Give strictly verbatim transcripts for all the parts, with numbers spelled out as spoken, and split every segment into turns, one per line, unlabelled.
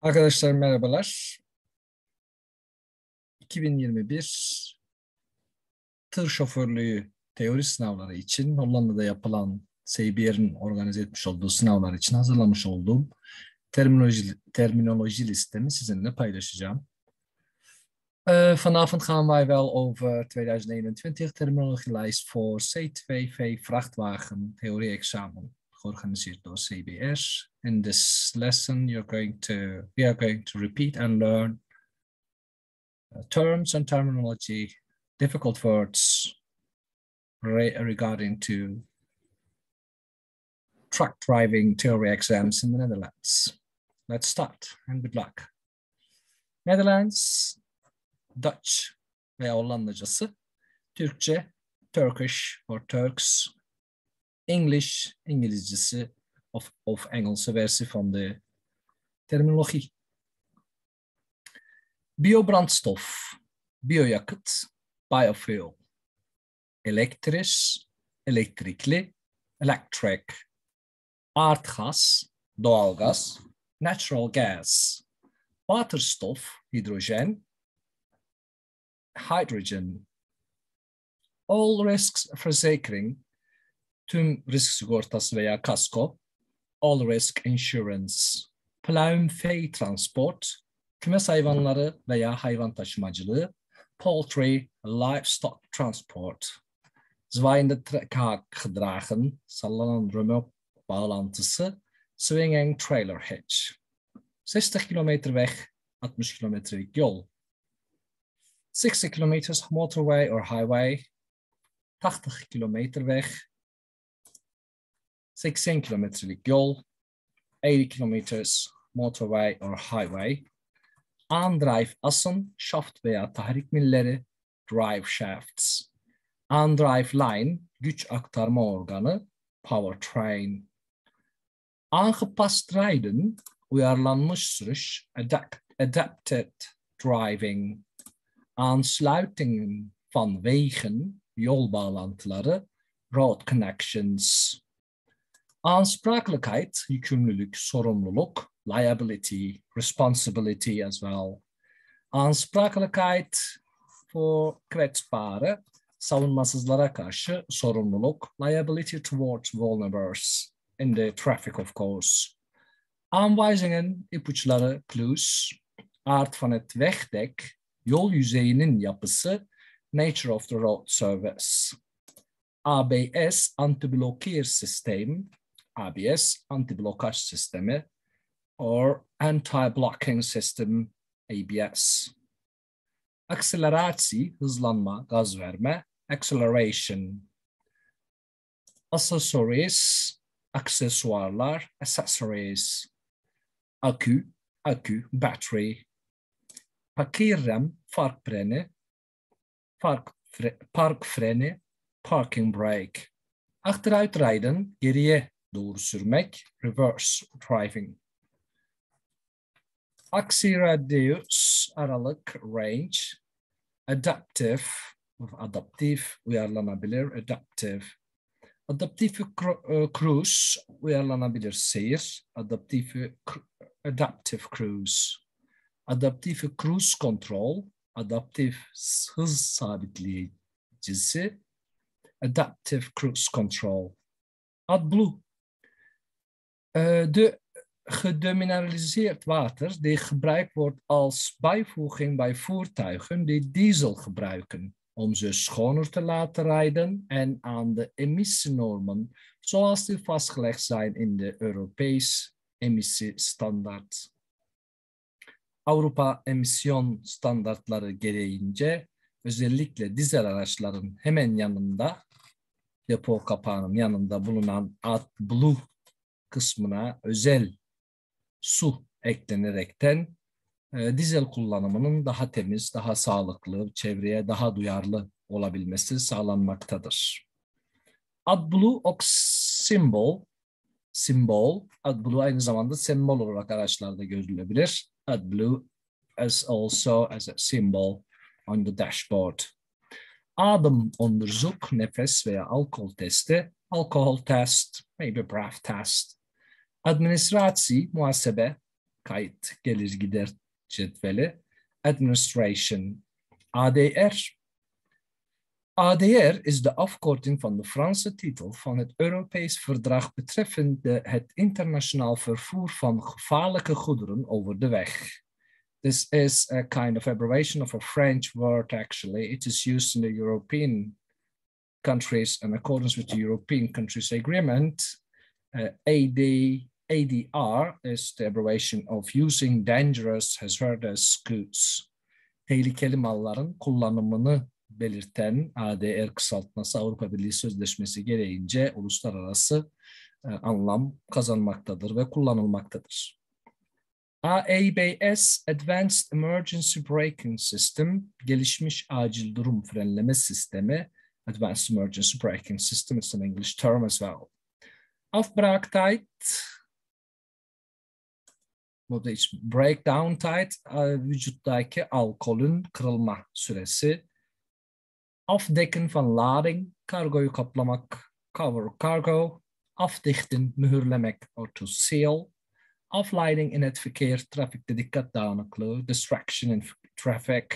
Arkadaşlar merhabalar. iki bin yirmi bir tır şoförlüğü teori sınavları için Hollanda'da yapılan C B R'in organize etmiş olduğu sınavlar için hazırlamış olduğum terminoloji, terminoloji listemi sizinle paylaşacağım. Uh, vanavond gaan wij wel over tweeduizend eenentwintig terminologielijst voor C twee V vrachtwagen theorie-examen, georganiseerd door C B S. In this lesson, you're going to we are going to repeat and learn uh, terms and terminology, difficult words re regarding to truck driving theory exams in the Netherlands. Let's start and good luck. Netherlands, Dutch veya Hollandacası, Türkçe, Turkish or Turks, English, İngilizcesi of, of Engelse versie van de terminologie. Biobrandstof, biyoyakıt, biofuel. Elektrisch, elektrikli, electric. Aardgas, doğalgaz, natural gas. Waterstof, hidrojen, hydrogen. All risks verzekering, tüm risk sigortası veya kasko. All risk insurance. Pluimvee transport, kümes hayvanları veya hayvan taşımacılığı. Poultry, livestock transport. Zwaaiende trekhaakgedragen, sallanan remok bağlantısı. Swinging trailer hitch. zestig kilometer weg, altmış kilometrelik yol. sixty kilometers motorway or highway, tachtig kilometer weg. seksen kilometrelik yol, eighty kilometers motorway or highway. Aandrijfassen, shaft veya tahrik milleri, drive shafts. Aandrive line, güç aktarma organı, powertrain. Aangepast rijden, uyarlanmış sürüş, adapt, adapted driving. Aansluitingen van wegen, yol bağlantıları, road connections. Aansprakelijkheid, yükümlülük, sorumluluk, liability, responsibility as well. Aansprakelijkheid voor kwetsbaren, savunmasızlara karşı sorumluluk, liability towards vulnerables in the traffic of course. Aanwijzingen, ipuçları, clues, aard van het wegdek, yol yüzeyinin yapısı, nature of the road surface. A B S, anti-blokkeer systeem, A B S, anti-blokaj sistemi, or anti-blocking system, A B S. Akseleratie, hızlanma, gaz verme, acceleration. Accessories, aksesuarlar, accessories. Akü, akü, battery. Parkeerrem, fark freni, park, fre, park freni, parking brake. Achteruit rijden, geriye doğru sürmek, reverse driving. Aksi radius, aralık, range. Adaptive, adaptif, uyarlanabilir, adaptive. Adaptif cruise, uyarlanabilir seyir. Adaptif, adaptive cruise. Adaptif cruise control, adaptif hız sabitleyicisi. Adaptive cruise control. AdBlue. Uh, de gedemineraliseerd water die gebruikt wordt als bijvoeging bij voertuigen die diesel gebruiken, om ze schoner te laten rijden en aan de emissienormen zoals die vastgelegd zijn in de Europese emissiestandaard. Avrupa emisyon standartları gereğince özellikle dizel araçların hemen yanında, depo kapağının yanında bulunan AdBlue kısmına özel su eklenerekten e, dizel kullanımının daha temiz, daha sağlıklı, çevreye daha duyarlı olabilmesi sağlanmaktadır. AdBlue Ox Symbol, simbol, AdBlue aynı zamanda sembol olarak araçlarda görülebilir. AdBlue as also as a symbol on the dashboard. Ademonderzoek, nefes veya alkol testi, alcohol test, maybe breath test. Administratie, muhasebe, kayıt, gelir gider cetveli. Administration, A D R. A D R is de afkorting van de Franse titel van het Europees Verdrag betreffende het internationaal vervoer van gevaarlijke goederen over de weg. This is a kind of abbreviation of a French word, actually. It is used in the European countries in accordance with the European countries agreement. Uh, A D, A D R is the abbreviation of using dangerous hazardous goods. Tehlikeli malların kullanımını belirten A D R kısaltması Avrupa Birliği Sözleşmesi gereğince uluslararası e, anlam kazanmaktadır ve kullanılmaktadır. A A B S, Advanced Emergency Braking System, gelişmiş acil durum frenleme sistemi. Advanced Emergency Braking System, it's an English term as well. Afbraaktijd, bu da ismi. Breakdown time, vücuttaki alkolün kırılma süresi. Afdekken van lading, kargoyu kaplamak, cover cargo. Afdichten, mühürlemek, or to seal. Afleiding in het verkeer, trafikte dikkat dağınıklığı, distraction in traffic.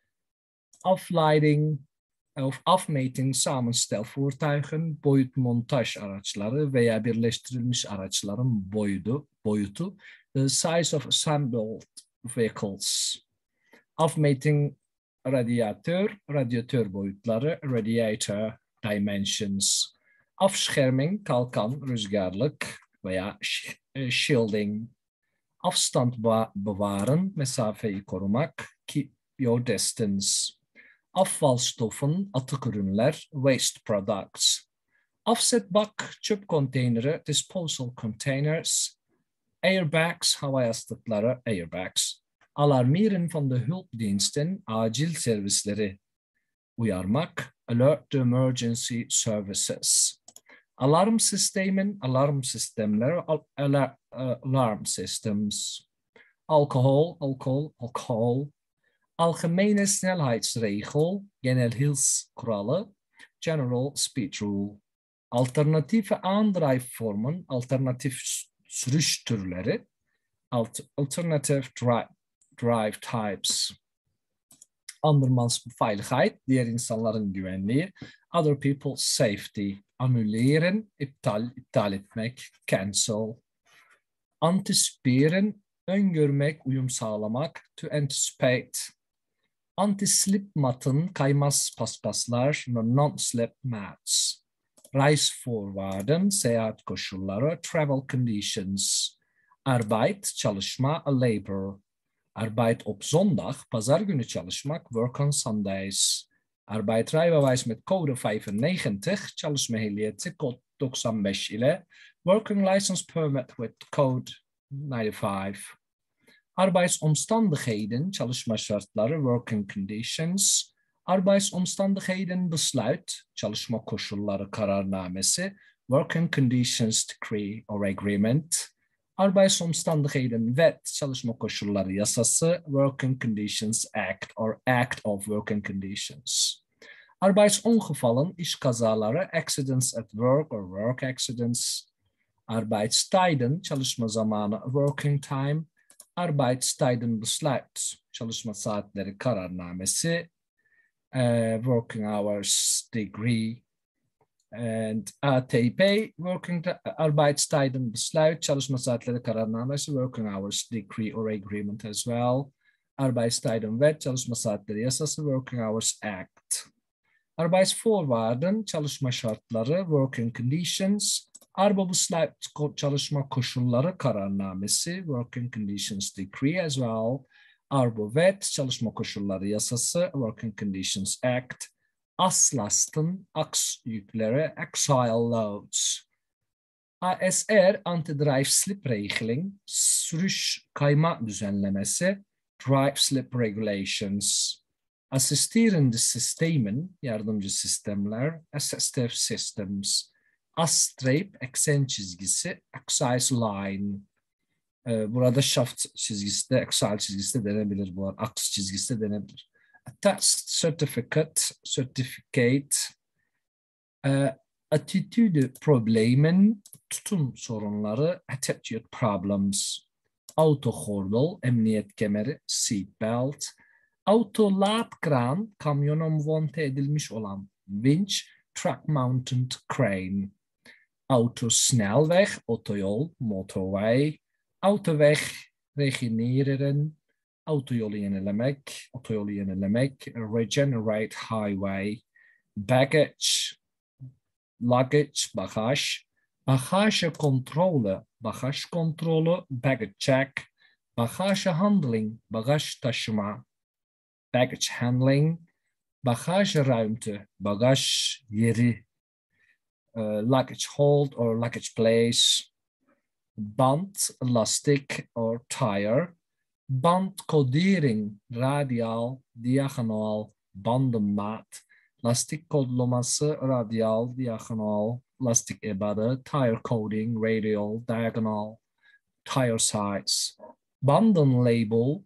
Afleiding of afmeting, samenstel voertuigen, boyutmontaj araçları veya birleştirilmiş araçların boyutu, boyutu. The size of assembled vehicles. Afmeting, radyatör, radyatör boyutları, radiator dimensions. Afscherming, kalkan, rüzgarlık veya shielding. Afstand bewaren, mesafeyi korumak, keep your distance. Afvalstoffen, atık ürünler, waste products. Afzetbak, çöp konteyneri, disposal containers. Airbags, hava yastıkları, airbags. Alarmieren van de hulpdiensten, acil servisleri uyarmak, alert the emergency services. Alarm sistemen, alarm sistemleri, alarm, alarm systems. Alcohol, alcohol, alcohol. Algemene snelheidsregel, genelhilskuralı, general speed rule. Alternatieve aandrijfvormen, alternatif sürüş türleri, alt, alternative drive, drive types. Andermans veiligheid, diğer insanların güvenliği, other people's safety, annuleren, iptal, iptal etmek, cancel. Anticiperen, öngörmek, uyum sağlamak, to anticipate. Anti-slip matın, kaymaz paspaslar, non-slip mats. Reisvoorwaarden, seyahat koşulları, travel conditions. Arbeid, çalışma, a labor. Arbeid op zondag, pazar günü çalışmak, work on Sundays. Arbeidrijbewijs met code vijfennegentig, çalışma ehliyeti kod doksan beş ile, working license permit with code ninety-five. Arbeidsomstandigheden, çalışma şartları, working conditions. Arbeidsomstandigheden besluit, çalışma koşulları kararnamesi, working conditions decree or agreement. Arbeidsomstandigheden wet, çalışma koşulları yasası, working conditions act or act of working conditions. Arbeidsongevallen, iş kazaları, accidents at work or work accidents. Arbeidstijden, çalışma zamanı, working time. Arbeidstijdenbesluit, çalışma saatleri kararnamesi, uh, working hours degree. And A T P, working Arbeidstijdenbesluit, çalışma saatleri kararnamesi, working hours decree or agreement as well. Arbeidstijdenwet, çalışma saatleri yasası, working hours act. Arbeidsvoorwaarden, çalışma şartları, working conditions. Arbeidsbesluit, çalışma koşulları kararnamesi, working conditions decree as well. Arbeidswet, çalışma koşulları yasası, working conditions act. Aslasten, aks yükleri, axile loads. A S R, anti-drive slip regeling, sürüş kayma düzenlemesi, drive slip regulations. Assisterende sistemen, yardımcı sistemler, assistive systems. As-streep, eksen çizgisi, axis line. Ee, burada shaft çizgisi de, axial çizgisi de denebilir bu arada. Aks çizgisi de denebilir. Attached certificate, certificate. Uh, attitude problemen, tutum sorunları, attitude problems. auto hordle, emniyet kemeri, seat belt, auto ladkran, kamyona monte edilmiş olan vinç, truck mounted crane, auto snelweg, otoyol, motorway, autoweg, regenereren, otoyolu yenilemek, otoyolu yenilemek, regenerate highway, baggage, luggage, bagaj, bagage kontrolü, bagaj kontrolü, baggage check, bagage handling, bagaj taşıma, baggage handling, bagaj ruimte, bagaj yeri, uh, luggage hold or luggage place, band, lastik or tire, band kodering, radial, diagonal, bandenmaat, lastik kodlaması, radial, diagonal, lastik ebadı, tire coding, radial, diagonal, tire size, banden label,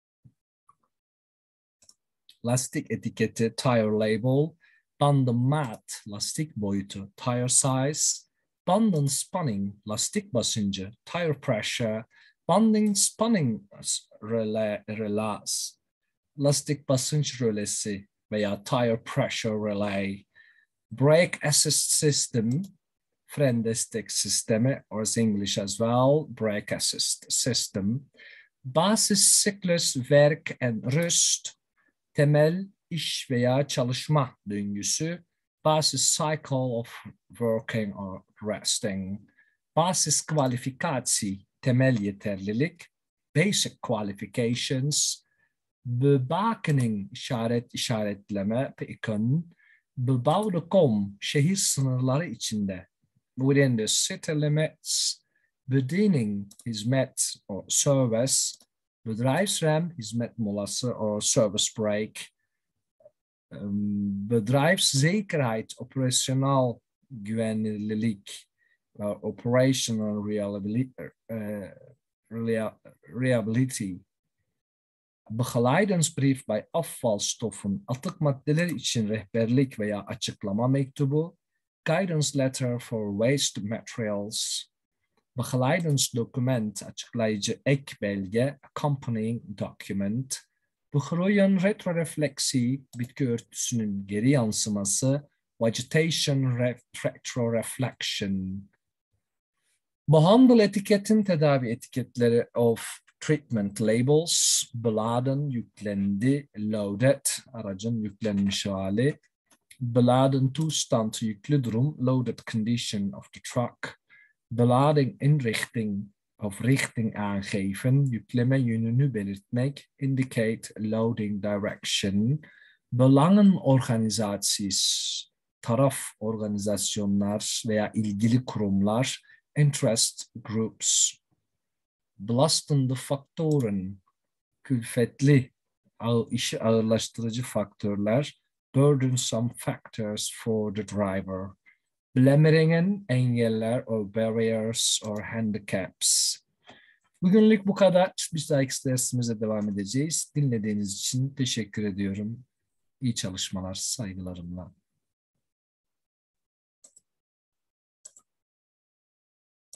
lastik etiketi, tire label, bandenmaat, lastik boyutu, tire size, banden spanning, lastik basıncı, tire pressure, banden spanning relay, relays, lastik basınç rölesi veya tire pressure relay, brake assist system, fren destek sistemi, or as English as well, brake assist system, basiscyklus werk and rust, temel iş veya çalışma döngüsü, basis cycle of working or resting, basis kualifikasyon, temel yeterlilik, basic qualifications, bewakening, işaret işaretleme, beacon, bebouwde kom, şehir sınırları içinde, within the city limits, bediening, hizmet or service, bedrijfsrem, hizmet molası or service brake, um, bedrijfszekerheid, operational güvenilirlik, uh, operational reliability, uh, reliability, begeleidensbrief bij afvalstoffen, atık maddeler için rehberlik veya açıklama mektubu, guidance letter for waste materials, begeleidensdocument, açıklayıcı ek belge, accompanying document, begroeien retrorefleksi, bitki örtüsünün geri yansıması, vegetation retroreflection. Behandel etiketin tedavi etiketleri of treatment labels, beladen, yüklendi, loaded, aracın yüklenmiş hali, beladen toestand, yüklü durum, loaded condition of the truck, belading inrichting of richting aangeven, yükleme yönünü belirtmek, indicate loading direction, belangenorganisaties, taraf organizasyonlar veya ilgili kurumlar, interest groups, belastende faktoren, külfetli, işi ağırlaştırıcı faktörler, burdensome factors for the driver, belemmeringen, engeller or barriers or handicaps. Bugünlük bu kadar. Bir dahaki dersimize devam edeceğiz. Dinlediğiniz için teşekkür ediyorum. İyi çalışmalar, saygılarımla.